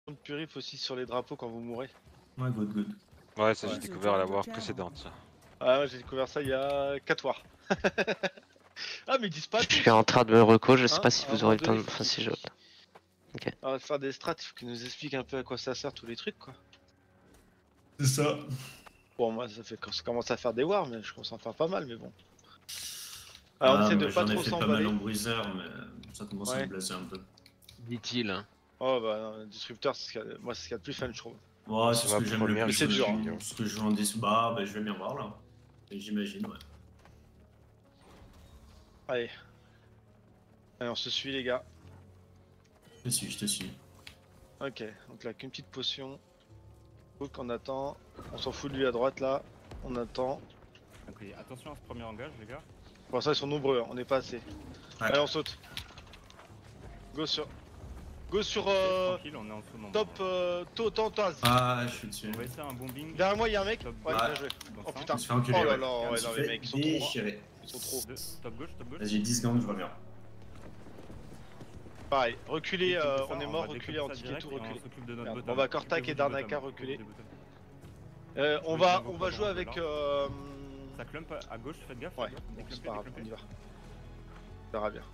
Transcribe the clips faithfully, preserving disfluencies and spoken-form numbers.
Purif aussi sur les drapeaux quand vous mourrez. Ouais, good, good. Ouais, ça Ouais. j'ai découvert à la war précédente. Ça. Ah, j'ai découvert ça il y a quatre wars. Ah, mais ils disent pas Je tout. suis en train de me reco, je sais Hein, pas si à un vous moment aurez le temps de. donné, Enfin, si je. Ok. On va faire des strats, il faut qu'ils nous expliquent un peu à quoi ça sert tous les trucs quoi. C'est ça. Bon, moi ça fait quand ça commence à faire des wars, mais je commence à en faire pas mal, mais bon. Alors on Ah, essaie de moi, pas j'en ai trop fait pas mal s'emballer. en bruiseur, mais ça commence à Ouais. me blaser un peu. Dit-il. Oh bah non, Disruptor, c'est ce qu'il y a- moi c'est ce qu'il y a de plus fun, je trouve. Ouais, C'est c'est ce ma que j'aime le première plus. c'est dur, aussi. hein. Ce que je joue en dix. Bah, bah, je vais bien voir là. Et j'imagine, ouais. Allez. Allez, on se suit les gars. Je te suis, je te suis. Ok, donc là qu'une petite potion. Donc on attend. On s'en fout de lui à droite là. On attend. Ok, attention à ce premier engage, les gars. Pour l'instant ils sont nombreux, hein, on n'est pas assez. Ouais. Allez, on saute. Go sur. Go sur euh, Tranquille, on est en sous top euh, Totantaz. Ah, je suis dessus. On va essayer un bombing. Derrière moi il y a un mec. Top Ouais, Ouais. bien joué. dans Oh cinq, putain. Je me suis enculé, Oh là ouais. là, Je me ouais, suis non, les fait mecs, ils sont trop. déchirer. Ils sont trop. deux, top gauche, top gauche. Vas-y, dix secondes, je reviens. Pareil, reculer, Découpe euh, ça, on est va mort, découper reculer, ça anti et direct tout, et on reculer. s'occupe de notre Merde, bottom. on va Kortak et Occupez-vous du Darnaka bottom, reculer. occupez-vous du bottom. Euh, on Oui, va, je on vois va pas jouer dans avec. là. Euh... Ça clump à gauche, faites gaffe. Ouais, faites gaffe. bon, c'est Déclumpez, pas grave, on y déclumpez. va. On verra bien.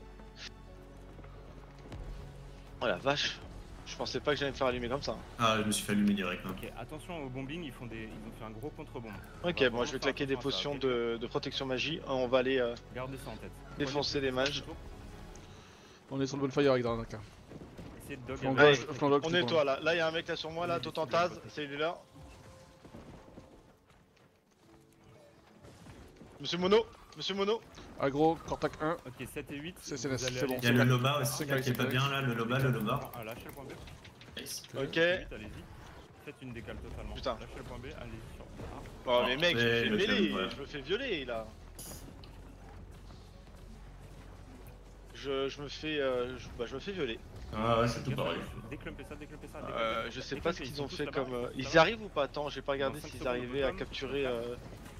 Oh la vache, je pensais pas que j'allais me faire allumer comme ça. Ah, je me suis fait allumer direct. Hein. Ok, attention au bombing, ils, font des... ils ont fait un gros contre-bombe. Ok, On va bon, je vais vraiment claquer faire des attention à ça, potions ok. de, de protection magie. On va aller euh, Gardez ça en tête. défoncer Prenez- les mages. On est sur le bonfire avec Darnaka. Essayez de dog Flanc à Allez, gauche, flanc gauche, On tout nettoie point. là. Là, il y a un mec là sur moi, là, Oui, Totantaz, oui, oui. c'est lui là. Monsieur Mono, Monsieur Mono. Aggro, Kortak un. Ok, sept et huit. C'est- c'est- vous c'est allez bon. aller- Il y a le Loba aussi, C'est là, qui est pas correct. bien là, le Loba, le Loba. Ah, lâchez le point B. Nice. Ok. Allez-y. Faites une décale totalement. Putain. Lâchez le point B, allez-y sur. Ah. Oh, mais mec, je me Ouais, fais le mêler, thème, ouais. je me fais violer là. Je, je me fais, euh, je, bah, je me fais violer. Ah ouais, c'est tout Gaffe, pareil. Déclumpez ça, déclumpez ça. Euh, déclumpez. je sais pas ce Déclumpez, qu'ils ils ont sont fait tous comme. là-bas. euh, Ils Ça y va arrivent ou pas? Attends, j'ai pas regardé Dans cinq s'ils secondes, arrivaient à bottom, capturer. quatre. euh,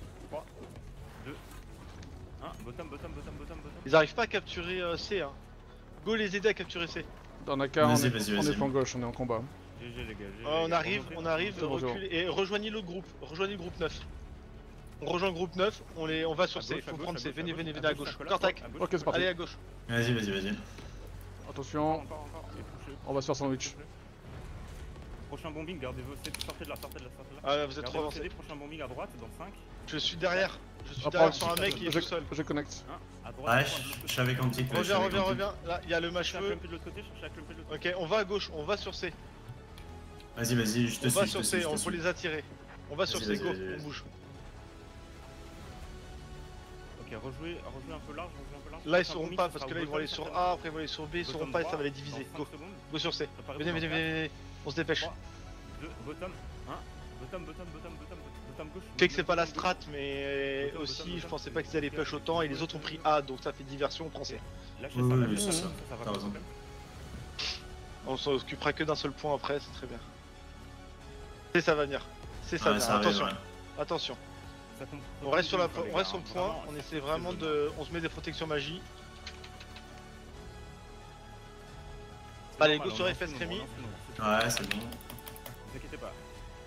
un, bottom, bottom, bottom, bottom, bottom. Ils arrivent pas à capturer euh, C, hein. Go les aider à capturer C. Darnaka, on Vas-y, est, vas-y, on est vas-y. flanc gauche, on est en combat. G G les gars. G G, Euh, les on gars. arrive, Remontez, on arrive, C'est bon, c'est bon. reculez et rejoignez le groupe. Rejoignez le groupe neuf. On rejoint le groupe neuf, on, les, on va sur À C. gauche, à Faut gauche, prendre à C. gauche, Venez, venez, venez à à gauche. Nicolas, Kortak, à gauche. Ok, c'est parti. allez à gauche. Vas-y, vas-y, vas-y. Encore, Attention, encore, encore. Et touchez. on va se faire sandwich. Prochain bombing, gardez vos C. Sortez de là, sortez de là, sortez de là. Ah, vous êtes Gardez trop vos avancé. C D, prochain bombing à droite, dans cinq. Je suis derrière. Je suis Rapproche. derrière sur un mec qui est Je- tout seul. Je connecte. un, à droite. Ouais, à je droite, de l'autre je côté. suis avec Antique. ouais, je suis Reviens, avec reviens, Antique. reviens. Là, il y a le Cherchez à macheveux. clumper de l'autre côté, cherchez à clumper de l'autre côté. Ok, on va à gauche, on va sur C. Vas-y, vas-y, je te On suis. va je te sur suis, C, je te on faut suis. les attirer. On va sur Vas-y, C, go, vas-y, vas-y, on vas-y. bouge. Ok, rejouez, rejouez un peu large, rejouez un peu large. Là ils Prochain sauront bombing, pas ce parce sera que là ils vont bottom, aller sur certainement. A, après ils vont aller sur B, ils sauront Bottom pas et ça droit, va les dans diviser. cinq Go, secondes. go sur C. Préparez-vous Venez, dans venez, quatre, venez, venez. On se dépêche. trois, deux, bottom, un, bottom, bottom, bottom, bottom, bottom gauche. Je sais que c'est pas la Bottom, strat, mais Bottom, aussi bottom, je bottom. pensais pas qu'ils allaient push autant et les autres ont pris A donc ça fait diversion, on prend C. Lâchez Oui, ça, oui, lâchez oui, ça, c'est ça, ça. ça va T'as pas raison. de problème. On s'occupera que d'un seul point après, c'est très bien. C ça va venir. C ça Ouais, va ça venir, arrive, attention, ouais. attention. Ça tombe- On reste sur, la, les on reste sur gars, le point, vraiment, on essaie c'est vraiment zone. de... On se met des protections magie. C'est Allez, normal, go sur on lance F S le Rémi. nombre, on lance le nombre, Ouais, c'est bon. vous inquiétez pas.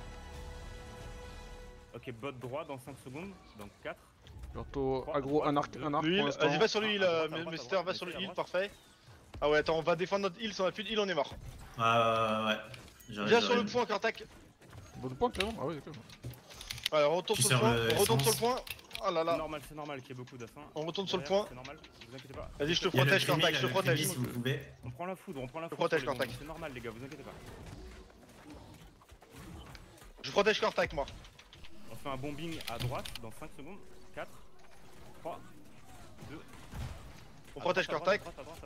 Ok, bot droit dans cinq secondes, donc quatre. Bientôt aggro, un arc, un arc Le pour heal, l'instant. vas-y va sur le heal, À euh, droite, à droite, Mister, à va droite, sur le à heal, droite. parfait. Ah ouais, attends, on va défendre notre heal, si on a plus de heal, on est mort. Ouais, ouais, ouais, ouais. J'arrive, Viens sur le j'arrive. point, Kortak. Bon point, clairement. Ah oui, d'accord. Alors on retourne Tu sur le sers point, le on retourne sur le essence. point. Oh là C'est là, normal, c'est normal qu'il y ait beaucoup d'assins. on retourne sur le Derrière, point. C'est normal, vous inquiétez pas. Vas-y, je te Il y a le protège, Krimi, Kortak, je te le Krimi, protège. si vous pouvez. On prend la foudre, on prend la Je foudre. protège sur les Kortak. bombes, C'est normal les gars, vous inquiétez pas. Je protège Kortak, moi. On fait un bombing à droite dans cinq secondes. quatre, trois, deux. On protège Kortak.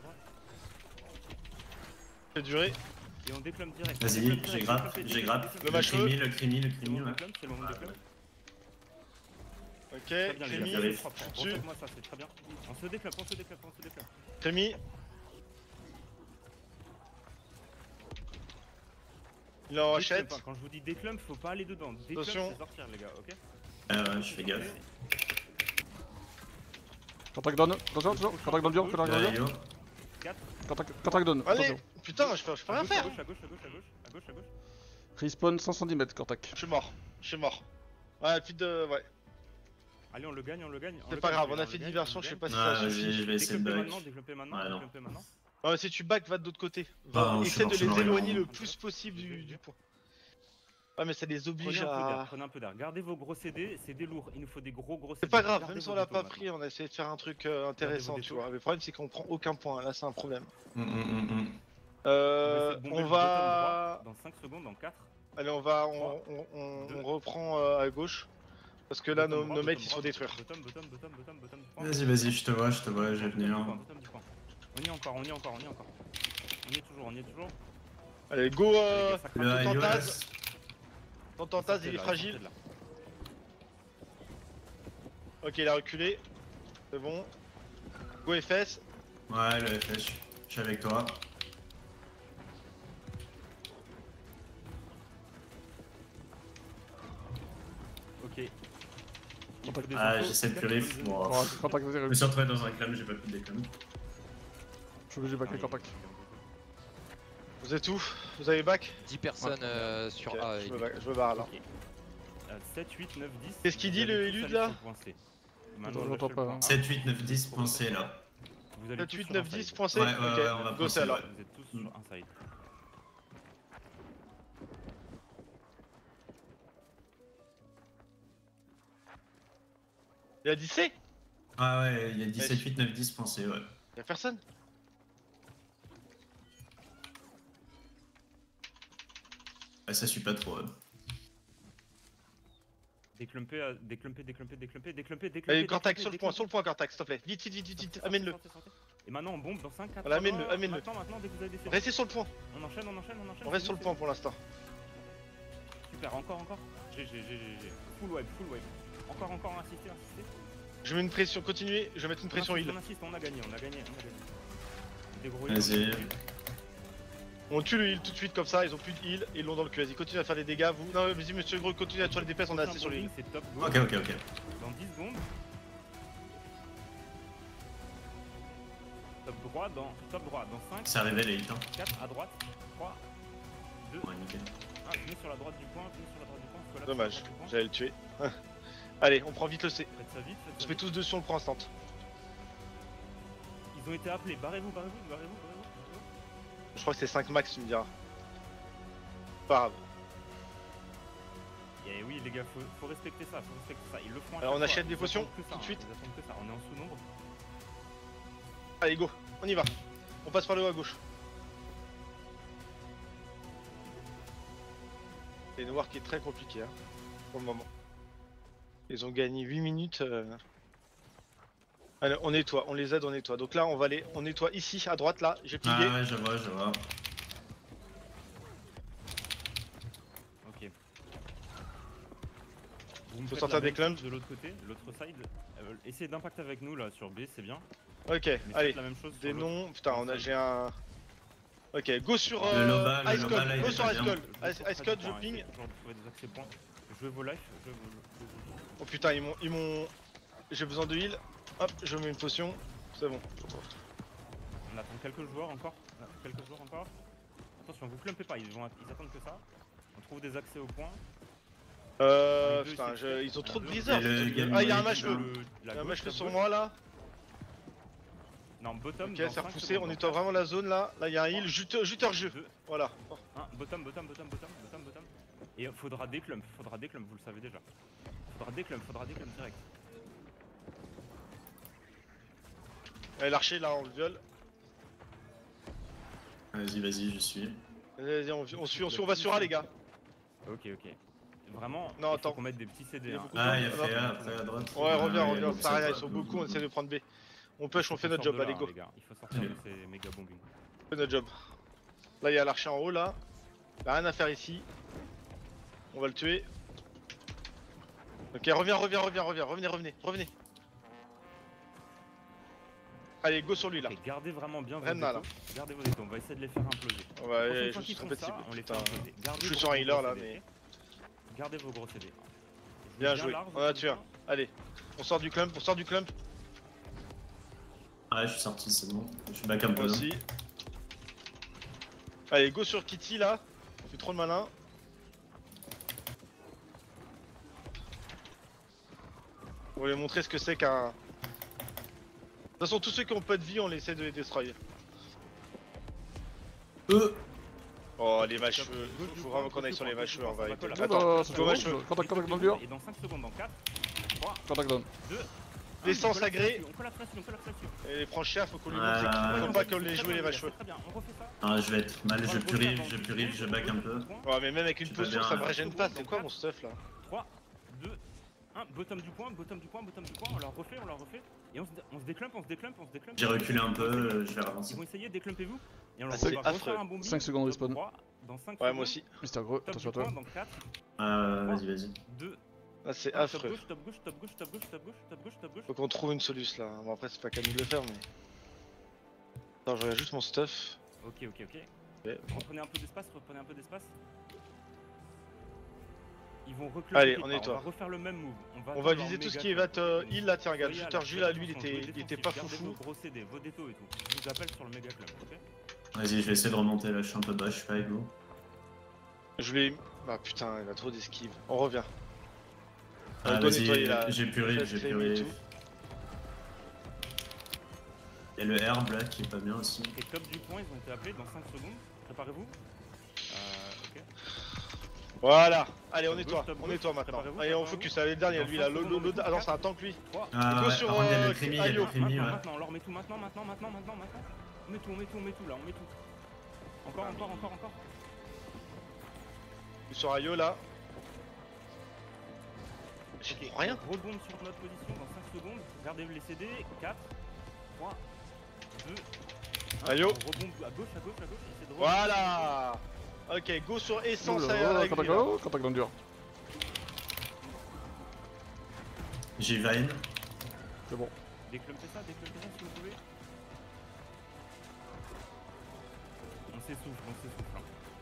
C'est duré. Et on déclame direct. Vas-y, On déclame j'ai direct, grappe, déclame j'ai direct, grappe. déclame Le Le macheux. Krimi, le Krimi, le C'est Krimi, le ouais. moment de déclame, c'est le moment de déclame. Ok, Très bien les Crémy, gars, Crémy. c'est propre. Tu- Refaites-moi ça, c'est très bien. On se déclame, on se déclame, on se déclame. Crémy. Il est en Déclame hachette. pas. Quand je vous dis déclame, faut pas aller dedans. Déclame, Attention. c'est sortir les gars, ok? Ouais, ouais, je fais gaffe. Contact down. Attention, attention. Contact dans le dur, contact dans le Ouais, dur. yo. quatre. Contact, contact down. Allez, Attention. putain, je peux, je peux À rien gauche, à faire. gauche, à gauche, à gauche, à gauche, à gauche, à gauche. Respawn cinq cent dix mètres, Cortac. Je suis mort. Je suis mort. Ouais, plus de. Ouais. Allez, on le gagne, on le gagne. on C'est le pas gagne, grave, le on a gagne, fait le diversion, gagne, je sais on pas si le ça Ouais, suffit. je vais essayer de Déclopper back. maintenant, déclopper maintenant, Ouais, non. déclopper maintenant. Non, mais si tu back, va de l'autre côté. Ah, Va, non, je suis essaie mort, de je suis les mort, éloigner il est le mort. plus possible Je vais, du, je du vais. point. Ouais, mais ça les Prenez oblige un peu d'air, à. prenez un peu d'air. Gardez vos gros C D, c'est des lourds. Il nous faut des gros gros C D. C'est pas grave, Gardez même si vos on l'a détos pas maintenant. pris, on a essayé de faire un truc euh, intéressant, vos tu détos. vois. Mais le problème, c'est qu'on prend aucun point. Là, c'est un problème. Hum, hum, hum, hum. Euh. On va essayer de bomber On le bottom va. droit dans cinq secondes, dans quatre. Allez, on va. On, Trois, on, on- deux. on reprend euh, à gauche. Parce que là, Bottom nos, droit, nos mates, bottom ils se font droit, détruire. Bottom, bottom, bottom, bottom, bottom du point. Vas-y, vas-y, je te vois, je te vois, je vais Bottom du venir. point, bottom du point. On y est encore, on y est encore, on y est encore. On y est toujours, on y est toujours. Allez, go. Euh... Les gars, ça craque. Le Ton I O taz. S. Ton tantaz, il est Sortez de là, fragile. sortez de là. Ok, il a reculé. C'est bon. Go F S. Ouais, le F S, je suis avec toi. Ok. Il Contact. faut des Ah, infos. j'essaie de Quatre purif. secondes. Bon, Bon, Cortac, vas-y, je me suis retrouvé dans un clam, j'ai pas pu déclam. je suis obligé de backer Ah, Cortac. Vous êtes où? Vous avez back? dix personnes euh, sur Ok, A. je, et me B. barre, je me barre là. Ok. Euh, sept, huit, neuf, dix. Qu'est-ce qu'il dit, Vous le allez tous élude, aller là sur le point C. Maintenant, Attends, lâchez j'entends le pas, point hein. A. sept, huit, neuf, dix, pensez là. Vous allez sept, tous huit, sur neuf, un dix, side. point C. Ouais, ouais, ouais, on va Ok, go penser, c'est alors. ouais. Vous êtes tous Mm. sur un side. Il a dit C? Ah ouais, il y a dix-sept, huit, neuf, dix, pensez, ouais. Y'a personne? Ouais, ça suit pas trop. Ouais. Déclumper, euh, déclumper, déclumper, déclumper, déclumper, déclumper. Allez, Cortac, déclumper, sur le point, déclumper. sur le point, Cortac, s'il te plaît. Vite, vite, vite, vite, vite. Sortez, Amène-le. sortez, sortez. Et maintenant on bombe dans cinq, quatre, Voilà, amène-le, trois, amène-le. Maintenant, maintenant, dès que vous avez des C D. Restez sur le point. On enchaîne, on enchaîne, on enchaîne. On reste c'est sur bon, le point c'est pour l'instant. bon. Super, encore, encore. G G, G G, G G. Full wave, full wave. Encore, encore, insister, insister. Je mets une pression, continuez. Je vais mettre une pression on heal. insiste, on insiste, on a gagné, on a gagné, on a gagné. Des gros Vas-y. heals, on a gagné. On tue le heal tout de suite comme ça, ils ont plus de heal et ils l'ont dans le cul. Vas-y, continue à faire des dégâts, vous. Non, vas-y, monsieur Gros, continue à tuer les D P S, on a assez sur le heal. C'est top, go. Ok, ok, ok. Dans dix secondes. Top droit, dans, top droit, dans cinq, C'est arrivé les hits, hein. quatre, à droite, trois, deux, Ouais, nickel. un, venez sur la droite du point, venez sur la droite du point, collapse Dommage, sur la droite du point. j'allais le tuer. Allez, on prend vite le C. Faites ça vite, faites On ça se met vite. tous deux sur le point instant. Ils ont été appelés, barrez-vous, barrez-vous, barrez-vous, barrez-vous. Je crois que c'est cinq max, tu me diras. Pas grave. Et oui les gars, faut, faut respecter ça, faut respecter ça, ils le font à Alors, chaque on achète fois. des Ils potions, attendent que ça, tout de hein. suite. Ils attendent que ça, on est en sous-nombre. Allez, go, on y va. On passe par le haut à gauche. C'est une war qui est très compliquée hein, pour le moment. Ils ont gagné huit minutes. euh. Allez, on nettoie, on les aide, on nettoie. Donc là, on va aller, on nettoie ici, à droite, là. J'ai Ah pigué. ouais, je vois, je vois. Ok. Vous me Faut faites sortir la des même clumps. chose de l'autre côté, l'autre side. Euh, essayez d'impact avec nous là sur B, c'est bien. Ok, Mais allez. faites la même chose sur Des l'autre. noms. Putain, on a, j'ai un. Ok, go sur Le euh, Nova, le Ice Nova, Code, là, il go est sur pas Ice bien. Code. Je vais Ice, sur Ice près Code, du je point, ping. essayez toujours de trouver des accès points. Jouez vos life, jouez vos... jouez vos- Oh putain, ils m'ont. Ils m'ont. J'ai besoin de heal. Hop, je mets une potion. C'est bon. On attend quelques joueurs encore. euh, Quelques joueurs encore. Attention, vous clumpez pas, ils, vont, ils attendent que ça. On trouve des accès au point. Euh. Les deux, Putain, c'est je- fait. ils ont trop de Un, deux. blizzard. Et le ces trucs. game Ah, il y a un mode, match là. feu. Le- Il la y a un gauche, match feu la sur gauche. moi là. Non, bottom. Ok, dans faire cinq pousser, secondes, on dans nettoie quatre, vraiment la zone là. Là, il y a un trois, heal. Juteur, juteur jeu. deux, Voilà. un, bottom, bottom, bottom, bottom, bottom, bottom. Et faudra des clumps, faudra des clumps, vous le savez déjà. Faudra des clumps, faudra des clumps direct. Allez, l'archer là, on le viole. Vas-y, vas-y, je suis. Vas-y, on, on suit, on suit, on va sur A les gars. Ok, ok. Vraiment, Non, il attends. faut qu'on mette des petits C D. Il y a Hein. beaucoup Ah, il y a Non, fait non. A après à droite. Ouais, reviens, Ah, reviens. il y a Ça rien, ça, ils sont pas. beaucoup, on essaie de prendre B. On push, on fait Il faut notre job, sortir de allez là, go. hein, les gars. Il faut sortir Allez. de ces méga bombing. On fait notre job. Là, il y a l'archer en haut là. Il a rien à faire ici. On va le tuer. Ok, reviens, reviens, reviens, reviens, revenez, revenez, revenez. Allez, go sur lui là. Ok, gardez vraiment bien vos Renna, là. détos. Gardez vos détos, on va essayer de les faire imploser. On La va prochaine aller, fois je qu'ils suis font fait ça, on les fait putain. imploser. Gardez Je suis vos sur un gros healer, là, C D, mais- ok. Gardez vos gros C D. Jouez Bien joué, large on a autour tué du un. point. Allez, on sort du clump, on sort du clump. Ouais, je suis sorti, c'est bon. Je suis back un Moi peu. aussi. Allez, go sur Kitty là. On fait trop le malin. On va lui montrer ce que c'est qu'un... De toute façon, tous ceux qui ont pas de vie, on essaie de les destroy. Euh Oh, les vacheux. Faut, faut vraiment qu'on aille sur les vacheux, on va arrêter. Attends, Attends, ça go fait vacheux. rouge. Contact, contact dans le dur. Et dans cinq secondes, dans quatre, trois, Contact down. deux, L'essence agrée. On collapse là-dessus, on collapse là-dessus. Et les franchir, faut qu'on lui Ouais, montre qu'ils ouais. faut pas qu'on les joue les vacheux. Très bien, on refait ça. Ah, je vais être mal, je purifie, je purifie, je back un peu. Ouais, mais même avec une Tu vas potion, bien, ça me hein. régène pas. C'est quoi mon stuff là? trois, deux, un, bottom du point, bottom du point, bottom du point, on leur refait, on leur refait. Et on se, on se déclump, on se déclump, on se déclump. J'ai reculé un peu, euh, je vais avancer. Ils vont essayer, déclumpez-vous. Et on leur Ah, c'est on va affreux. refaire un bombing. cinq secondes respawn. Trois, dans cinq Ouais, secondes. moi aussi. Mister Gros, Top attention à du point, toi. dans quatre, Euh, vas-y, vas-y. deux, Ah, c'est un, top affreux. gauche, top gauche, top gauche, top gauche, top gauche, top gauche, top gauche. Faut qu'on trouve une solution là. Bon, après, c'est pas qu'à nous de le faire, mais. Attends, je regarde juste mon stuff. Ok, ok, ok. Ouais. Reprenez un peu d'espace, reprenez un peu d'espace. Ils vont reculer. Allez, quelque on part, nettoie. On va refaire le même move. On va, On faire va leur viser tout ce méga qui est club. vat euh, heal là, tiens, regarde, Soyez à Juster la Ju là, lui il attention, était, jouez il était défensif, pas gardez foufou. vos gros C D, vos détos et tout. Je vous appelle sur le méga club, ok? Vas-y, je vais essayer de remonter là, je suis un peu bas, je suis pas avec vous. Je l'ai. Ah putain, il a trop d'esquive. On revient. Ah, On doit vas-y, nettoyer la- j'ai puré, la j'ai flame et puré. tout. Il y a le herbe là qui est pas bien aussi. Et top du point, ils ont été appelés dans cinq secondes. Préparez-vous. Euh, ok. Voilà. Allez, on Top nettoie, gauche, top on gauche. nettoie maintenant. Préparez-vous, Allez, on préparez-vous. focus. Allez, le dernier, Dans lui cinq là. L'autre, secondes, l'autre. Ah non, c'est un quatre, tank lui. trois, Ah Go ouais, sur, par contre, il y a euh, le crémi, il y a le Ayo. crémi, maintenant, ouais. maintenant, on leur met tout maintenant, maintenant, maintenant, maintenant, maintenant. On met tout, on met tout, on met tout là, on met tout. Encore, encore, encore, encore. Sur Ayo là. J'ai Ok, rien. on rebondit sur notre position dans cinq secondes. Regardez les C D. quatre, trois, deux, un. Ayo. On rebondit à gauche, à gauche, à gauche. Essayez de rebondir. Voilà. Ok, go sur essence Oula, avec Contact lui, là. down, contact dans le dur. J'ai Vine. C'est bon. Déclumpez ça, déclumpez ça si vous pouvez. On s'essouffle, on s'essouffle. Hein.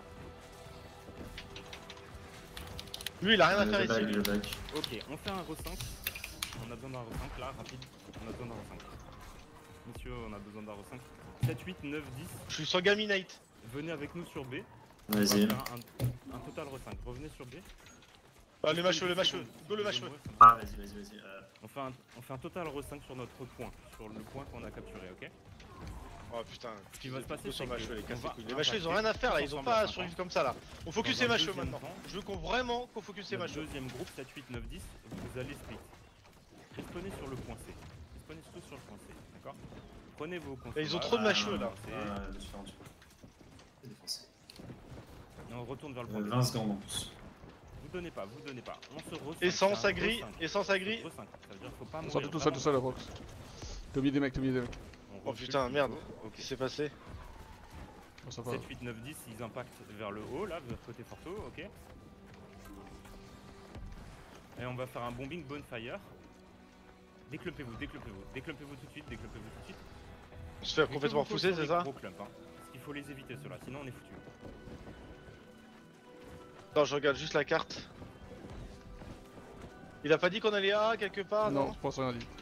Lui, il a rien à Je faire back, ici. je back. Ok, on fait un re cinq. On a besoin d'un re cinq là, rapide. On a besoin d'un re cinq. Messieurs, on a besoin d'un re cinq. sept, huit, neuf, dix. Je suis sur Gaminate. Venez avec nous sur B. On va Vas-y. faire un, un total re cinq. Revenez sur B. Ah, le macheux, le macheux. Go le macheux. Ah, vas-y, vas-y, vas-y. Euh, On fait, un, on fait un total re cinq sur notre point, sur le point qu'on a capturé, ok? Oh putain. Ce qui va se passer, Go sur c'est macheux, que les casse on va Les macheux, ils ont impacter rien à faire là, ils ont ensemble pas à à cinq survivre ans. comme ça là. On focus Dans les un macheux deuxième maintenant. temps, Je veux qu'on vraiment qu'on focus les Notre macheux. deuxième groupe, sept, huit, neuf, dix, vous allez split. Respawnez sur le point C. Respawnez tous sur le point C, d'accord? Prenez vos consoles. Et ils ont trop de macheux, là. Ah, je me suis rendu. C'est défoncé. Et on retourne vers le point Euh, B. vingt secondes en plus. Vous donnez pas, vous donnez pas. On se re Essence à gris, essence à gris. re cinq. Ça veut dire faut pas mourir. Sortez tout seul, tout seul, la box. T'as oublié des mecs, t'as oublié des mecs. On Oh recule putain, s'il merde. faut. Ok. Qu'est-ce qui s'est passé? Bon, ça va. sept, huit, neuf, dix, ils impactent vers le haut, là, vers côté Forto, ok. Et on va faire un bombing bonfire. Déclumpez-vous, déclumpez-vous, déclumpez-vous tout de suite, déclumpez-vous tout de suite. On se fait Mais que complètement vous call repousser, sur c'est des ça? gros clumps, hein, parce qu'il faut les éviter ceux-là, sinon on est foutu. Attends, je regarde juste la carte. Il a pas dit qu'on allait A quelque part, Non, non? je pense rien dit.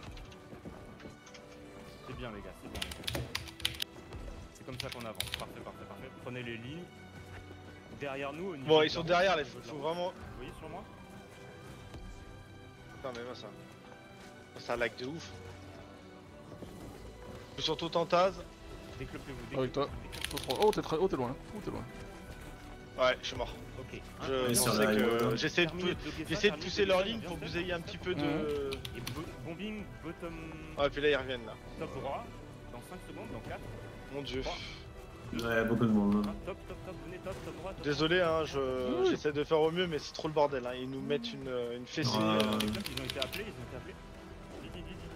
C'est bien les gars, c'est bien. les gars. C'est comme ça qu'on avance, parfait, parfait, parfait. Prenez les lignes. Derrière nous, au niveau Bon, de ils sont la derrière, route, les au niveau de faut la vraiment. route. Vous voyez sur moi? Putain, mais moi ça. Ça lag de ouf. Je suis surtout Tantaz. Déclumpez-vous, Avec toi. déclumpez-vous. Oh, t'es très... oh, t'es loin. Oh, t'es loin. Ouais, je suis mort. Ok. Je Oui, sur pensais la que. ligne. J'essaie de, Terminez pou- de bloquer ça, j'essaie de terminez pousser de leur bloquer ligne ça, pour que bien vous ayez un petit peu Mhm. de. Et bo- bombing, bottom, Ah, puis là ils reviennent là. top droit, dans cinq secondes, dans quatre, Mon dieu. Ouais, beaucoup de monde. un, top, top, top, venez, top, top droit, top Désolé, hein, je... j'essaie de faire au mieux, mais c'est trop le bordel. Hein. Ils nous mettent une, une fessée. Ouais. euh. droit. Les clubs, ils ont été appelés, ils ont été appelés. Vite, vite, vite, vite.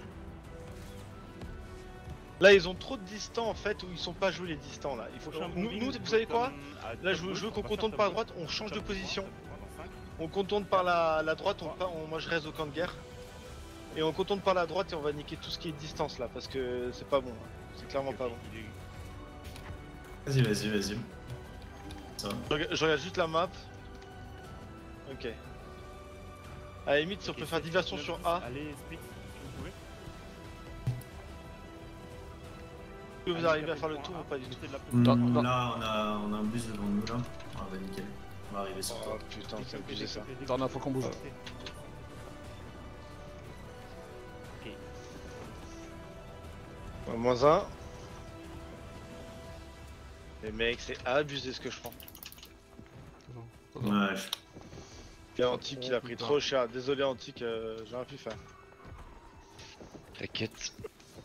Là, ils ont trop de distants en fait, où ils sont pas joués les distants là. Il faut... Prochain nous, bombing, nous, vous savez quoi? bottom à Là, top je veux, gauche, je veux on qu'on va faire contourne top par gauche, droite, on change de top droit, position. top droit, dans cinq. On contourne par la, la droite, on, pa- on- moi je reste au camp de guerre. Et on contourne par la droite et on va niquer tout ce qui est distance là, parce que c'est pas bon. là. C'est clairement Ok, pas ok, bon. il est- Vas-y, vas-y, vas-y. Ça va. Je regarde, je regarde juste la map. Ok. À la limite, si on ok, peut faire sept, diversion neuf, sur dix, A, Allez, split, si vous pouvez. est-ce que vous Allez, arrivez à tapez faire le point tour A, ou pas du tout? mettez de la Hmm, Non, non. Là, on a, on a un bus devant nous là. Ah, bah nickel. On va arriver sur Oh toi. putain, c'est abusé ça. Attends, là, faut qu'on bouge. Un moins un. Les mecs, c'est abusé ce que je prends. Pas grave. Ouais, je- Il y a Antique, il a pris trop cher. Désolé Antique, euh, j'ai rien pu faire. T'inquiète.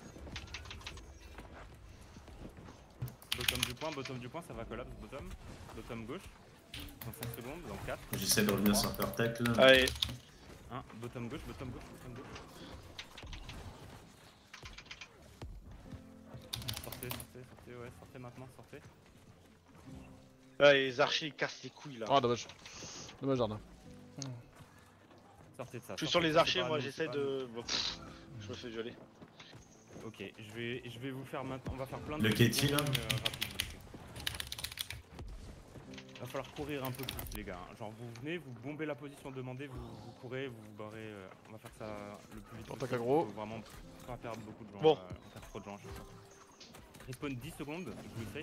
Bottom du point, bottom du point, ça va collapse, bottom. Bottom gauche. Dans cinq secondes, dans quatre. j'essaie de revenir sur Pertec là. Allez, un, bottom gauche, bottom gauche, bottom gauche. Sortez, sortez, sortez, ouais, sortez maintenant, sortez. là, les archers ils cassent les couilles là. Ah, dommage. Dommage, jardin. Sortez de ça. Je suis sortez sur de les ça, archers, c'est pas moi nous, j'essaie c'est pas nous. de. Bon, pff, je me fais violer. Ok, je vais, je vais vous faire maintenant. On va faire plein de Le petits Ketty, là bombings, euh, rapides. Va falloir courir un peu plus, les gars. Genre, vous venez, vous bombez la position demandée, vous, vous courez, vous vous barrez. euh, on va faire ça le plus vite. Attaque possible, aggro. faut vraiment pas perdre beaucoup de gens. Bon. euh, on perd trop de gens à chaque fois. Respawn dix secondes, je vous safe.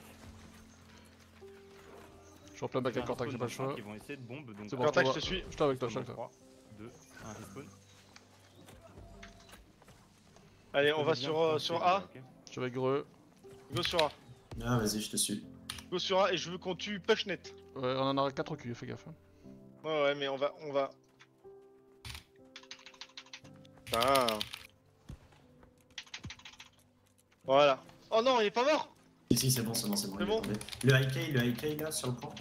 Je suis en plein back J'ai un avec Cortac, j'ai respawn pas le dans choix. cinq, Ils vont essayer de bombe. Donc, C'est bon, Cortac, je je te te suis. Je suis avec toi, je suis avec toi. trois, deux, un respawn. Allez, on va Bien sur, euh, foncer, sur les A. gars, ok. Je suis avec Greux. Go sur A. Ah, vas-y, je te suis. Go sur A et je veux qu'on tue Pushnet. Ouais, on en a quatre au cul, fais gaffe. hein. Ouais, ouais, mais on va. On va. Putain. Voilà. Oh non, il est pas mort. Si, si, c'est bon, c'est bon, c'est bon. C'est il est bon tombé. Le high K, le high K là, sur le point.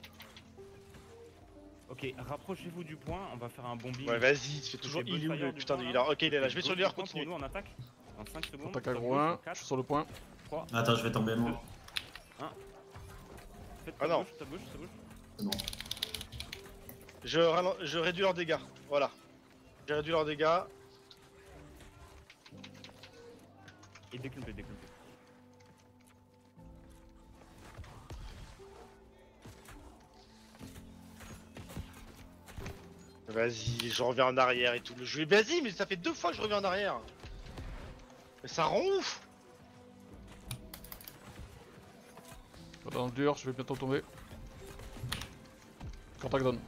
Ok, rapprochez-vous du point, on va faire un bombing. Ouais, vas-y, tu fais toujours Ok, il est où bonfire le du putain de point, healer. Ok, il est là, Ok, je vais sur gauche le healer, du point, continue. Pour nous, on attaque. Dans cinq secondes. Cortac top aggro gauche, un, dans je quatre, suis sur le point. trois, Attends, je vais tomber deux, moi. faites Ah top non. gauche, top gauche, top gauche. C'est bon. Je, ralen- je réduis leurs dégâts. Voilà. J'ai réduit leurs dégâts. Et déclumpez, déclumpez. Vas-y, je reviens en arrière et tout. Le jeu est vas-y, mais ça fait deux fois que je reviens en arrière. Mais ça rend ouf. Pas dans le dur, je vais bientôt tomber. Cortac donne.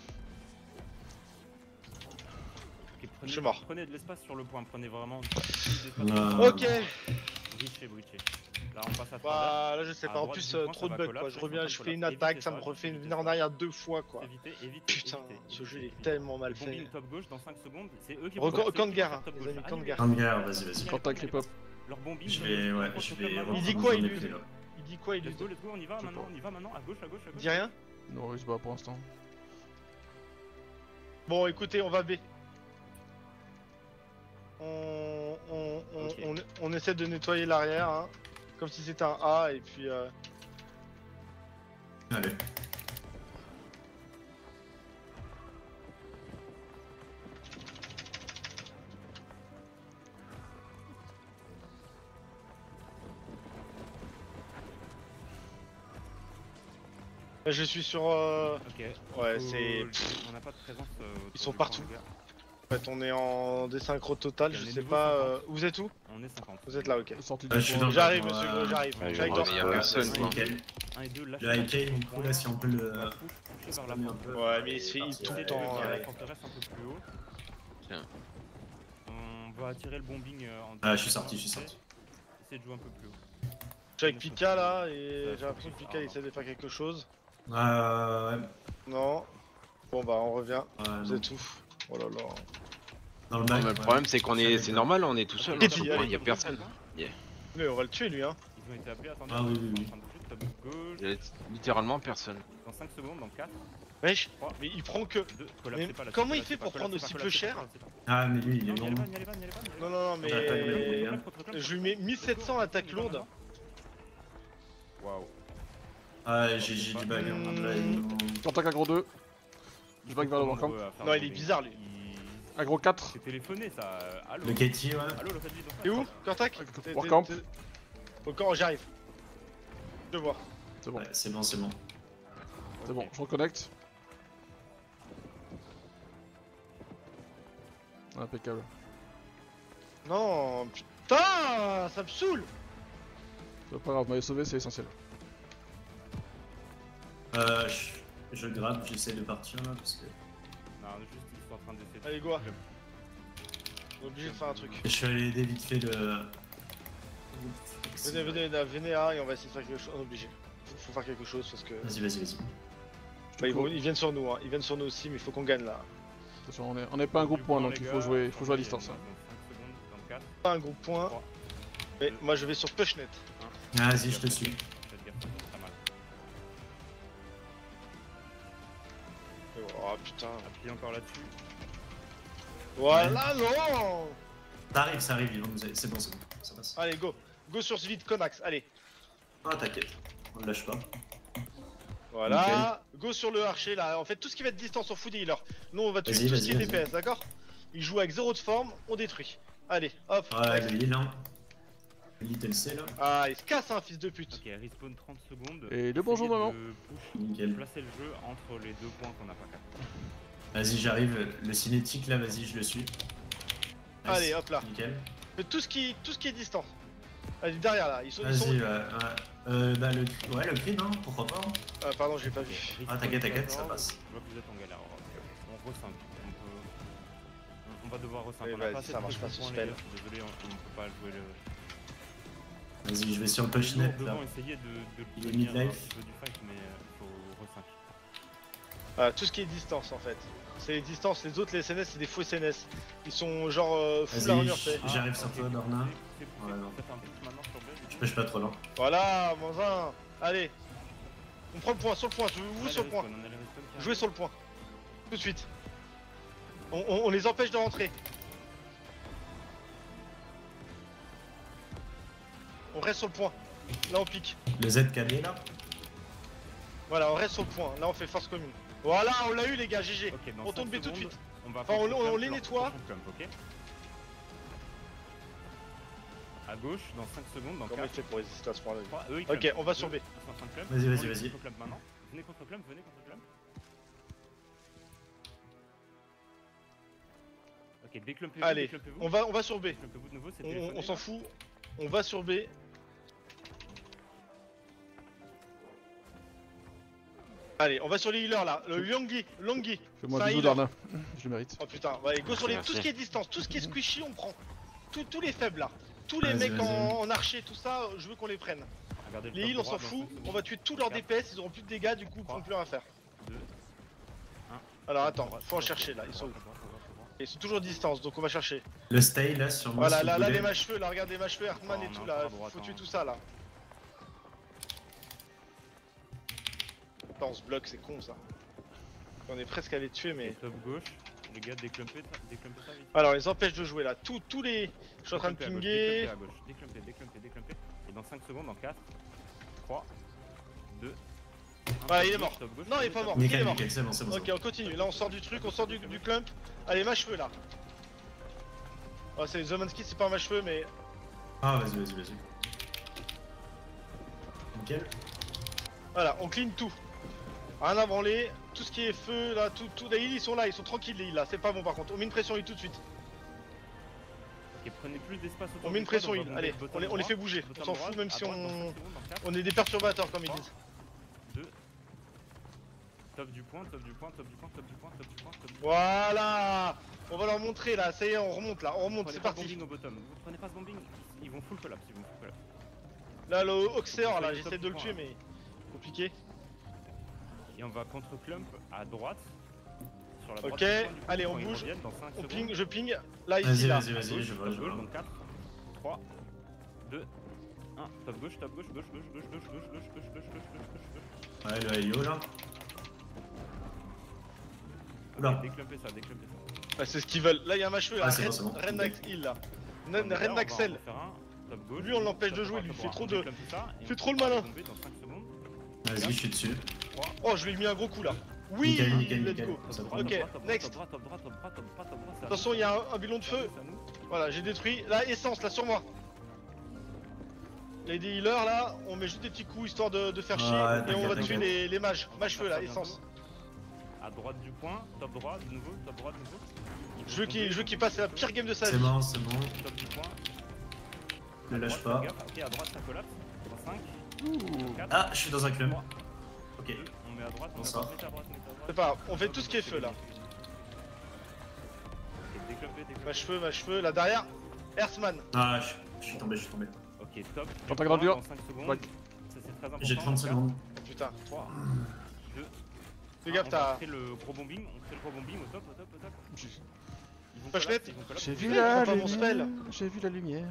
Ok, prenez, Je suis mort. Prenez de l'espace sur le point, prenez vraiment plus d'espace. Ouais. Ok. Breachez, breachez. Là, on passe à travers. Bah là je sais À pas. En droite plus du euh, point, trop ça de va bugs quoi. collapse, Je ça reviens, va je fais collapse. une attaque, Évitez ça me ça, refait évitez venir en ça. arrière deux fois quoi. Évitez, évitez. Putain, évitez, ce évitez, jeu il est évitez. tellement mal fait. Bombing top gauche dans cinq secondes, c'est eux qui Reco- vont faire- camp de c'est eux qui guerre, vont hein, faire top les gauche. amis, Allez, camp de les guerre. gars. Camp de guerre, vas-y, vas-y. Cortac rip up. Leur bombing. Je sur vais, le- ouais, contre je le vais. club reprendre maintenant. Il dit mon quoi, zone il de lui clé, là. Il dit quoi il lui Let's go, let's go, on y va Je sais maintenant, pas. on y va maintenant, à gauche, à gauche, à Il gauche. dit rien. Non, il se bat pour l'instant. Bon écoutez, on va B. On, on, on, Ok. on, on essaie de nettoyer l'arrière, hein, comme si c'était un A et puis... Euh... Allez. Là, je suis sur... Euh... Ok. Ouais, Faut- c'est... On n'a pas de présence. euh, autour Ils sont du partout. point, les gars. En fait, on est en désynchro total, Ok, je les sais nouveaux pas... sont euh, Vous êtes où? On est cinquante. Vous êtes là, ok. Sortie Ouais, du je suis point. dans- J'arrive, moi, monsieur, euh, j'arrive. Ouais, J'arrive il dans... y a personne, quoi. Nickel. un et deux, lâchez Le la high K, porte. du coup, là, si on peut le. On va push, pusher vers la un porte. peu. Ouais, mais il se fait heal Parti, tout ouais. le temps. Il y a euh, la forteresse un peu plus haut. Tiens. On va attirer le bombing euh, en Ah, je suis sorti, je suis sorti. Essayez de jouer un peu plus haut. Je suis avec Pika là, et Ça, j'ai l'impression que ça, Pika ça, essaie de faire quelque chose. Euh, ouais. Non. Bon bah on revient. Ouais, Vous non. êtes où? Oh là là. Dans le Non, bac. mais le problème c'est qu'on est, c'est normal, on est tout seul. Et hein, puis, sur le point, allez, y a personne. Mais on va le tuer lui hein. Ils ont été appelés, attendez. Ah oui, oui, ils oui. sont en train de bouger, top gauche. Y a littéralement personne. Dans cinq secondes, dans quatre, Wesh, trois, mais il prend que... deux, collapsez Mais pas là. comment il fait pour prendre aussi peu cher? Ah, mais lui, il Non, est n'y allez long. pas, n'y allez pas, n'y allez pas. n'y allez Non pas. non non mais... Ouais, ouais, ouais, ouais. Contre le club, Je lui mets mille sept cents attaque lourde. Waouh. Ah, j'ai j'ai du bag. Hein. Là, ils- Cortac aggro deux. Je back vers le warcamp. Non, il est bizarre, lui. Il... Aggro quatre. C'est téléphoné ça. euh, Allô. Le Katie, ouais. Allô, le Redbit. T'es où? Cortac? T'es- Warcamp. t'es- t'es- Au camp, j'arrive. Je vois. C'est bon, Ouais, c'est bon, c'est bon. c'est bon, je reconnecte. Impeccable. Non, putain, ça me saoule. C'est pas grave, vous m'avez sauvé, c'est essentiel. Euh, je, je grappe, j'essaie de partir là parce que. Non, juste ils sont en train d'essayer. de- Allez, go. On est obligé de faire un truc. Je suis allé aider vite fait le. Venez, venez, venez, venez là et on va essayer de faire quelque chose. On est obligé. Faut, faut faire quelque chose parce que. Vas-y, vas-y, vas-y. Bah, ils, vont- ils viennent sur nous, hein. Ils viennent sur nous aussi, mais il faut qu'on gagne là. Attention, on est, on est pas un groupe point donc il faut jouer, il faut jouer à distance. Hein. cinq secondes, dans quatre, Pas un groupe point. trois, Mais moi je vais sur Pushnet. Vas-y, je te suis. faites gaffe, ça tombe pas mal. Oh putain. Appuyez encore là-dessus. Voilà, non. Ça arrive, ça arrive, ils vont nous aider. C'est bon, c'est bon, ça passe. Allez, go. Go sur ce vide, Konax, allez. Ah, t'inquiète, on ne lâche pas. Voilà. Go sur le archer là. En fait, tout ce qui va être distance, on fout des healers. Nous, on va tuer Vas-y, tout ce qui est vas-y, D P S, d'accord? Il joue avec zéro de forme, on détruit. Allez, hop. Ouais, le heal, hein. Le heal T L C là. Ah, il se casse, hein, fils de pute. Ok, respawn trente secondes. Et le bonjour, Essayez maman. de push, Nickel. placer le jeu entre les deux points qu'on n'a pas capté. Vas-y, j'arrive. Le cinétique là, vas-y, je le suis. Nice. Allez, hop là. Nickel. Mais tout ce qui, tout ce qui est distance. Allez, derrière là. Ils sont. Ils sont... Vas-y, ouais, ouais. Euh, bah, le, ouais, le cri, non? Pourquoi pas? Hein. Ah, pardon, j'ai pas vu. Ah, t'inquiète, t'inquiète, ça passe. Je vois que vous êtes en galère. On re-cinq. On, peut... on va devoir re-cinq. Mais On a vas-y, pas assez ça de marche pas, points, ce les spell. gars. Je suis désolé, on, on ne peut pas jouer le. Vas-y, je vais sur le pushnet là. Devant, essayer de, de Il est tenir un mid-life. petit peu du fight, mais il faut re-cinq. Ah, tout ce qui est distance en fait. C'est les distances, les autres, les S N S, c'est des faux S N S. Ils sont genre euh, full Vas-y, armure, tu sais. je- J'arrive sur toi, Dorna. C'est Ouais, non. Faites un push maintenant sur B. Je push pas trop lent. Voilà, moins un. Allez. On prend le point, sur le point, je On vous a sur les le point. respawn, on a les respawn qui Jouez sur le point. Tout de suite. On, on- on les empêche de rentrer. On reste sur le point. Là on pique. Le Z K D là. Voilà, on reste sur le point. Là on fait force commune. Voilà, on l'a eu les gars, G G. Ok, dans On tourne cinq B tout de secondes, suite. On va Enfin, on- contre on- on clump, les leur- nettoie. contre clump, ok. À gauche, dans cinq secondes, dans Comment il quatre, fait pour résister à ce point-là? trois, eux ils Ok, clump. on va Eux, sur B. ils sont en train de clump. Vas-y, vas-y, On les vas-y. contre clump maintenant. Venez contre clump, venez contre clump. Ok, déclumpez-vous, Allez, déclumpez-vous. on va, on va sur B. Déclumpez-vous de nouveau, c'est On, téléphoné, on s'en là. fout. On va sur B. Allez, on va sur les healers là. Le Longhi, Longhi. Fais-moi C'est un un bisou, healer. Darna. Je le mérite. Oh putain, allez, go sur les, tout Merci. ce qui est distance, tout ce qui est squishy, on prend. Tous- tous les faibles là. Tous les Vas-y, mecs vas-y. en, en archer, tout ça, je veux qu'on les prenne. Regardez le Les top heals, on droit s'en dans fout. cinq secondes. On va tuer tous leurs D P S, ils auront plus de dégâts, du coup, ils pourront plus rien faire. deux, Alors attends, faut en chercher là, ils sont où? Ils sont toujours distance, donc on va chercher. Le stay là sur moi. Voilà, si là, vous là, voulez. les mâches-feux, là, regarde les mâches-feux, Hartmann et Oh, tout non, là, pas à droite, faut tuer hein. tout ça là. Attends, on se bloque, c'est con ça. On est presque à les tuer, mais. Et top gauche, les gars, déclumpez, déclumpez ça vite. Alors, ils empêchent de jouer là. Tous, tous les. Je suis en train de Déclumpez à gauche, pinguer. déclumpez à gauche, déclumpez, déclumpez, déclumpez. Et dans cinq secondes, dans quatre, trois, deux, un. Ah, il est mort. Non, il est pas mort. Il est Nickel, mort. nickel, c'est bon, c'est bon. c'est Ok, bon. on continue. Là, on sort du truc, on sort du, du clump. Allez, mâche-feu là. Oh, c'est Zomansky, c'est pas un mâche-feu, mais. Ah, vas-y, vas-y, vas-y. Nickel. Voilà, on clean tout. Rien à branler. Tout ce qui est feu là, tout, tout. Les heals, ils sont là, ils sont tranquilles les heals là. C'est pas bon par contre. On met une pression heal tout de suite. Ok, prenez plus d'espace autour On met du une squad, pression va heal. bomber Allez, bottom on les, on les droit, fait bouger. On bottom s'en droite, fout même à si droite, dans on. cinq secondes, dans quatre, On est des perturbateurs comme ils trois, disent. deux, top du point, top du point, top du point, top du point, top du point, top du point. Voilà. On va leur montrer là. Ça y est, on remonte là. On remonte, Prenez c'est pas ce parti. bombing au bottom, vous prenez pas ce bombing, ils vont full collapse, ils vont full collapse. Là, le Oxer là, Top j'essaie du de le point, tuer, là. mais. Compliqué. Et on va contre clump à droite. Sur la droite Ok, du point, du coup, allez, quand on ils bouge. reviennent, dans cinq On secondes. ping, je ping. Là, ici, Vas-y, là. vas-y, vas-y, je vois, Top je gauche, vois. dans quatre, trois, deux, un. Top gauche, top gauche, gauche, gauche, gauche, gauche, gauche, gauche, gauche, gauche, gauche, gauche, gauche. Ouais, le Ayo là. Ok, Oula. déclumpez ça, déclumpez ça. Ah, c'est ce qu'ils veulent. Là, il y a un mâche-feu là. Ah, c'est Ren, bon, c'est bon. Ren Ax- Hill là. On Ren est là, Ren on va Axel. en faire un. Top gauche. Lui, on l'empêche de top jouer, droit, lui, il top fait droit. trop On de- déclumpe ça, et fait on trop le va malin. tomber dans cinq secondes. Vas-y, je suis dessus. Oh, je lui ai mis un gros coup là. Oui, Nickel, nickel, let's nickel. go. Ça Top prend. droit, Ok, top droit, top droit, next. top droit, top droit, top droit, top droit, top droit, c'est à Attention, nous. il y a un, un bidon de C'est à feu. nous, c'est à nous. Voilà, j'ai détruit. Là, essence là sur moi. Les des healers là, on met juste des petits coups histoire de, de faire Ouais, chier et on t'inquiète, va tuer t'inquiète. les, les mages. On va Mage faire feu là, ça bientôt. essence. À droite du point, top droit de nouveau, top droit de nouveau. Ils Je vont veux tomber, qu'il je veux ils qu'il vont passe la tomber, pire game de sa C'est vie. bon, c'est bon. top du point. Ne À lâche droite, pas. faites gaffe. Ok, à droite ça collapse. Dans cinq, quatre, Ah, je suis dans un club. trois, Ok. deux, on met à droite, on On met à sort. droite, mettez à droite, mettez à droite. C'est pas grave, on fait tout ce qui est feu là. Ok, déclumpez, déclumpez. Mage feu, mage feu. Là derrière, Earthman. Ah, je, je suis tombé, je suis tombé. Ok, Ok, top. Dans ta Point gradure. Dans cinq secondes. Ouais. Ça c'est très important. J'ai trente secondes. Oh, putain. trois, deux, Fais gaffe, on va t'as. créer le gros bombing, on crée le gros bombing au top, au top, au top. J'ai Ils vont Flashlight. collapse, ils vont collapse. j'ai vu Putain, la ils font pas mon spell. lumière. J'ai vu la lumière.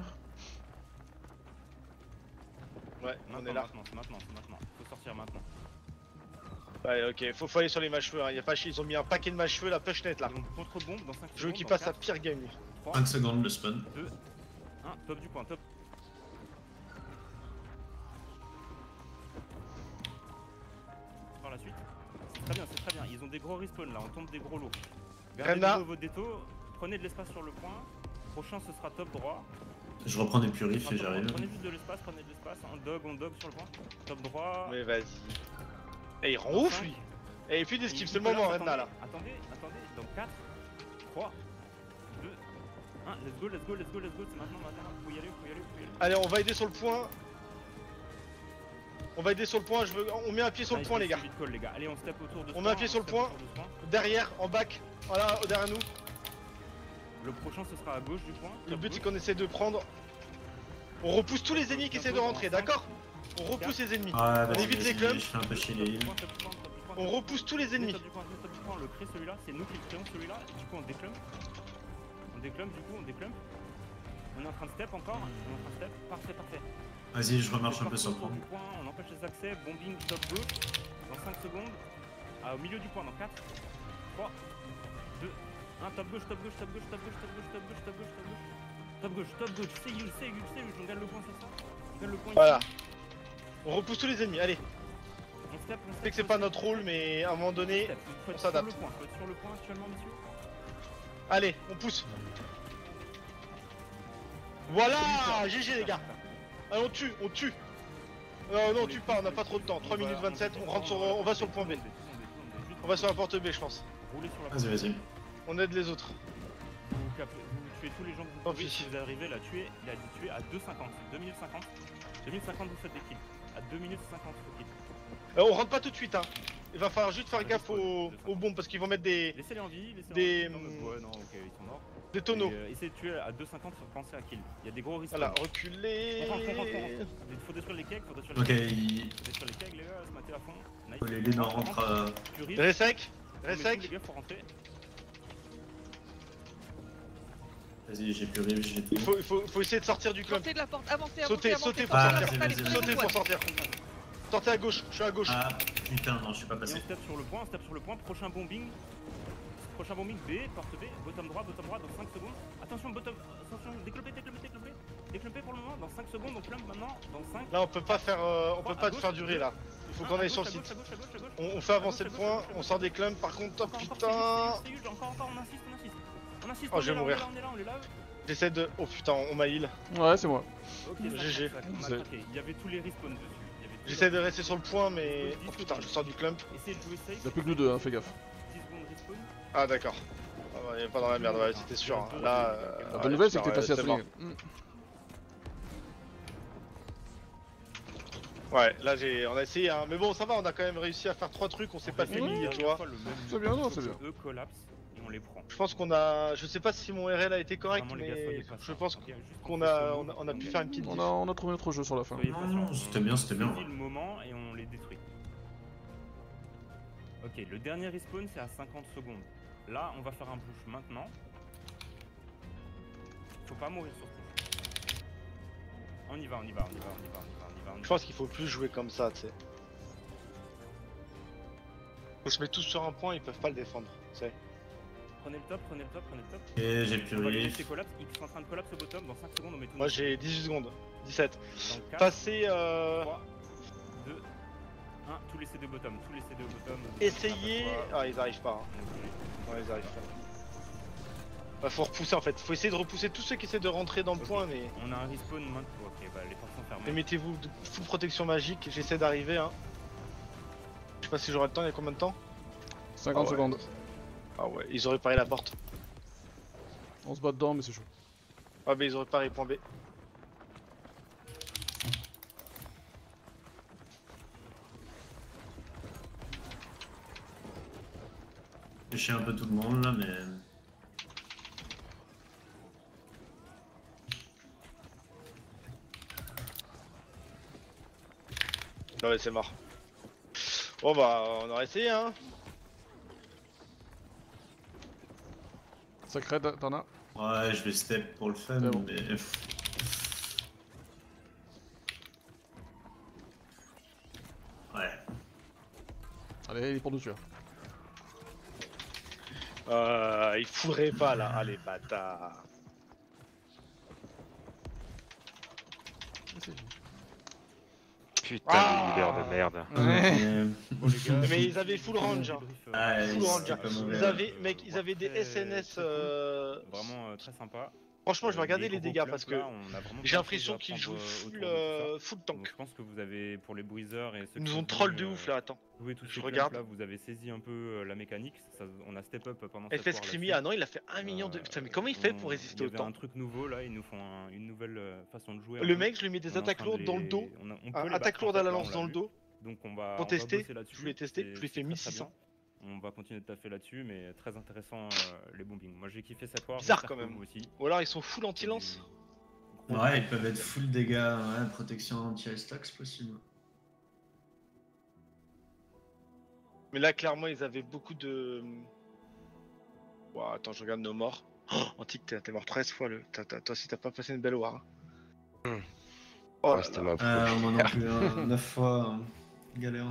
Ouais, on Maintenant, est là. maintenant, c'est maintenant, c'est maintenant. Faut sortir maintenant. Ouais, ok, faut, faut aller sur les matchs-feux, hein. Y a pas chier, ils ont mis un paquet de matchs-feux, la push-net là. Ils vont contre-bombe dans cinq secondes. Je veux qu'il dans passe sa quatre, pire game lui. trois, cinq secondes le spawn. deux, un, top du point, top. Par la suite. C'est très bien, c'est très bien. Ils ont des gros respawns là, on tombe des gros lots. Gardez Renna. de vos détos, prenez de l'espace sur le point. Prochain ce sera top droit. Je reprends des purifs Enfin, et top droit. j'arrive. Prenez juste de l'espace, prenez de l'espace. Un dog, on dog sur le point. Top droit. Mais vas-y. Et il rend ouf lui. Et puis d'esquive, c'est le moment Renna là. Attendez, attendez, dans quatre, trois, deux, un, let's go, let's go, let's go, let's go, c'est maintenant, maintenant, faut y aller, faut y aller, faut y aller. Allez, on va aider sur le point. On va aider sur le point, je veux... on met un pied sur le Allez, point les gars. vite call, les gars. Allez, on step autour de ce On met un point, pied sur le step point. autour de ce point. Derrière, en back, voilà, derrière nous. Le prochain ce sera à gauche du point. Le top but c'est gauche. qu'on essaie de prendre. On repousse tous les ennemis qui essaient de rentrer, d'accord? On repousse les ennemis. Ouais, On vas-y, évite les vas-y, clubs. je fais un peu chier Top les du heals. point, top du point, top du point, On top du repousse tous les point. ennemis. Top du point, top du point, on le crée celui-là, c'est nous qui le créons celui-là, du coup on déclump. On déclump du coup, on déclump. On est en train de step encore, on est en train de step, parfait, parfait. Vas-y, je remarche un peu Partout sur le autour point. du point, on empêche les accès, bombing top gauche, dans cinq secondes. Ah, au milieu du point, dans quatre, trois, deux, un, top gauche, top gauche, top gauche, top gauche, top gauche, top gauche, top gauche, top gauche. Top gauche, top gauche, c'est you, c'est you, c'est you, on gagne le point sur ça. On gagne le point Voilà. ici. On repousse tous les ennemis, allez. On step, on Je step. sais que c'est pas notre rôle, mais à un moment donné, Step. Il faut on être s'adapte. sur le point, faut être sur le point actuellement, messieurs. allez, on pousse. Voilà, G G les gars. Allez, on tue, on tue. Non, non, on tue pas, on a pas trop de temps. trois minutes vingt-sept, on rentre sur, on va sur le point B. On va sur la porte B, je pense. Roulez sur la Vas-y, vas-y. On aide les autres. Vous, capez- vous tuez tous les gens que vous Tant pouvez. pis. Si vous arrivez là, tuer, il a dit tuer à deux cinquante. deux minutes cinquante. deux minutes cinquante, vous faites des kills. À deux minutes cinquante, vous kills. Euh, on rentre pas tout de suite, hein. Il va falloir juste faire gaffe aux, aux bombes parce qu'ils vont mettre des, Laissez-les en vie, laissez-les Des, en vie. Non, mais hum, ouais, non, ok, ils sont morts. des tonneaux. Et, euh, essayez de tuer à deux cinquante sans penser à kill. Il y a des gros risques. Voilà, reculer. On rentre, on rentre, on rentre. Il faut détruire les kegs, faut détruire les Ok, kegs. il... Faut détruire les kegs, les gars, se mater à fond. Nice. les lunes en rentrent. euh, Tu risques. Resec, Mais tous, les resec. gars, faut rentrer. Vas-y, j'ai purif, j'ai tout. Il faut, il faut, faut essayer de sortir du club. Sortez de la porte, avancez, avancez, Sautez, avancez, sautez, sortez Ah, de la vas-y, porte, vas-y, allez, vas-y. prenez Sautez le pour point. sortir. Sortez à gauche, je suis à gauche. Ah, putain, non, je suis pas Et passé. on step sur le point, on step sur le point, prochain bombing. Prochain bombing B, porte B, bottom droit, bottom droit dans cinq secondes. Attention, bottom, attention, déclopé, déclopé, déclopé. Déclopé pour le moment, dans cinq secondes, on plump maintenant, dans cinq. Là, on peut pas faire, euh, on peut À pas te gauche, faire durer là. Il faut qu'on aille sur le site. On, on fait avancer le point, on sort des clumps. Par contre, oh putain. Encore, encore, on insiste, on insiste. On insiste, Oh, on je est vais là, on est mourir. là, on est là, on est là. J'essaie de. Oh putain, on m'a heal. Ouais, c'est moi. Ok, G G. ça, ça, on a C'est- craqué. Il y avait tous les respawns dessus. Il y avait tous J'essaie les- de rester sur le point, mais. Oh putain, je sors du clump. Essayez de jouer safe. Y'a plus que nous deux, hein, fais gaffe. dix secondes respawn. Ah, d'accord. Ah, ouais, pas dans la merde, ouais, c'était sûr. hein. Là. euh, La ouais, bonne nouvelle, c'est que putain, t'es passé à ouais, c'est mort. soigner. Ouais, là j'ai, on a essayé, hein. Mais bon, ça va, on a quand même réussi à faire trois trucs, on s'est pas fait Ouais. mille, tu vois. C'est bien, non, c'est bien. Eux collapsent et on les prend. Je pense qu'on a, je sais pas si mon R L a été correct, Vraiment, les gars, soyez mais patients. je pense Ok, juste qu'on fait a, ce on a, on a pu move. faire une petite On diff. a, on a trouvé notre jeu sur la fin. Soyez Non, patients. non, c'était bien, c'était bien. On saisit le moment et on les détruit. Ok, le dernier respawn c'est à cinquante secondes. Là, on va faire un push maintenant. Faut pas mourir sur push. On y va, on y va, on y va, on y va, on y va, on y va. on y Je va. pense qu'il faut plus jouer comme ça, tu sais. On se met tous sur un point, ils peuvent pas le défendre, tu sais. Prenez le top, prenez le top, prenez le top. Ok, j'ai On va les purif. laisser collapse. Ils sont en train de collapse au bottom. Dans cinq secondes, on met tout. Moi j'ai dix-huit secondes, dix-sept. Dans quatre, Passer, euh... trois, deux, un. Tous les C D au bottom, tous les C D au bottom. essayer. N'importe quoi. Ah, ils arrivent pas. Hein. Ouais, ils arrivent pas. Bah, faut repousser en fait, faut essayer de repousser tous ceux qui essaient de rentrer dans le Ok. point, mais. On a un respawn maintenant. Ok, bah les portes sont fermées. Mais mettez-vous de full protection magique, j'essaie d'arriver, hein. Je sais pas si j'aurai le temps, il y a combien de temps? cinquante Ah ouais. secondes. Ah ouais, ils auraient paré la porte. On se bat dedans, mais c'est chaud. Ah bah ils auraient paré point B. J'ai chier un peu tout le monde là, mais. Ah ouais, c'est mort. Bon bah, on aurait essayé hein. Sacré, t'en as? Ouais, je vais step pour le fun, C'est bon. mais. Ouais. Allez, il est pour nous, celui-là. Euh, il fourrait pas là, ah les bâtards. Putain Ah. de leader de merde. Euh, Bon, les gars, Mais ils avaient full range, hein. débrief, euh, Ah, Full ils range. étaient pas mauvais. Ils avaient, euh, mec, ils avaient des très- S N S. très cool. euh, Vraiment euh, très sympa. Franchement, je vais Euh, regarder les gros dégâts clumps, parce que là, on a vraiment j'ai plein de l'impression choses à qu'ils jouent apprendre, euh, full, autour de tout ça. euh, full Donc, tank. je pense que vous avez, pour les bruisers et ceux Ils qui nous ont sont troll venus, de euh, ouf là, attends. jouer tous Je ces regarde. clumps, là, vous avez saisi un peu euh, la mécanique. Ça, on a step up pendant cette F S war Creamy, là-dessus. ah non, il a fait un million de. Euh, Putain, mais comment il fait pour on- résister Il y avait autant? un truc nouveau là, ils nous font un- une nouvelle euh, façon de jouer. un Le peu. mec, je lui mets des On est en attaques train de lourdes dans le les- dos. on a- on Ah, peut les attaque battre, en lourde à fait, la là, lance on dans l'a le vu. dos. Donc on va, Pour on va tester, bosser là-dessus. je voulais tester, C'est- je lui ai c'est fait très, mille très six cents. bien. On va continuer de taffer là-dessus, mais très intéressant euh, les bombings. Moi j'ai kiffé cette war. Bizarre, j'espère quand que même. vous aussi. Ou alors ils sont full anti-lance. Gros Ouais, ils peuvent être full dégâts, ouais, protection anti-stock, c'est possible. Mais là, clairement, ils avaient beaucoup de. Ouah, attends, je regarde nos morts. Oh, Antique, t'es t'es mort treize fois. Le... t'as- t'as- Toi aussi, t'as pas passé une belle war. hein. Hmm. Oh Ouais, là c'était là. ma Euh, première. moi non plus, hein, neuf fois, hein, galère.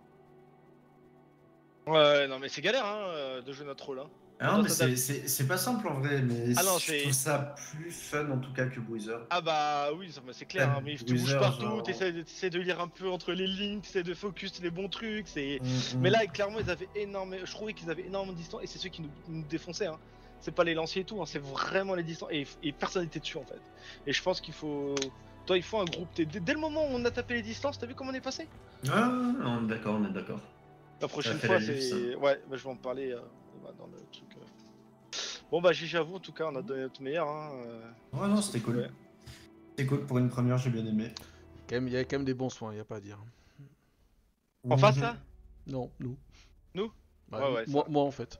Ouais, non, mais c'est galère hein, euh, de jouer notre rôle. Hein. Ah On non, doit mais s'adapter. c'est- c'est c'est pas simple en vrai, mais Ah non, je c'est- trouve ça plus fun en tout cas que Bruiser. Ah bah oui, ça- bah, c'est clair, Ah, hein, mais tu Bruiser, bouges partout, genre- t'essaies de, t'essaies de lire un peu entre les lignes, t'essaies de focus les bons trucs, c'est... Mm, Mais mm. là, clairement, ils avaient énormément... Je trouvais qu'ils avaient énormément de distance, et c'est ceux qui nous, nous défonçaient, hein. C'est pas les lanciers et tout, hein, c'est vraiment les distances, et, et personne n'était dessus, en fait. Et je pense qu'il faut... Toi, il faut un groupe... Dès, dès le moment où on a tapé les distances, t'as vu comment on est passé? Ah, on est d'accord, on est d'accord. La prochaine fait fois, la diff, c'est... Ouais, bah, je vais en parler euh, bah, dans le truc... euh. Bon bah, G G à vous, en tout cas, on a donné notre meilleur, hein. euh. Ouais, non, c'était cool. Ouais. C'était cool pour une première, j'ai bien aimé. Quand même, il y a quand même des bons soins, il y a pas à dire. En face, Mhm. là? Non, nous. Nous Bah, Ouais, ouais, moi, ça. moi, en fait.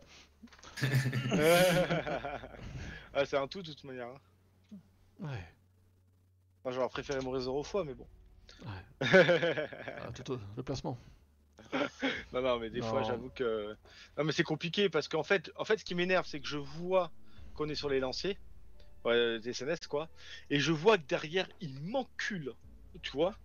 Ah, c'est un tout, de toute manière. hein. Ouais. Enfin, j'aurais préféré mourir zéro fois, mais bon. Ouais. Ah, tout au- le placement. non, non, mais des fois, Non. j'avoue que. Non, mais c'est compliqué parce qu'en fait, en fait, ce qui m'énerve, c'est que je vois qu'on est sur les lanciers, ouais, des S N S quoi, et je vois que derrière, ils m'enculent, tu vois.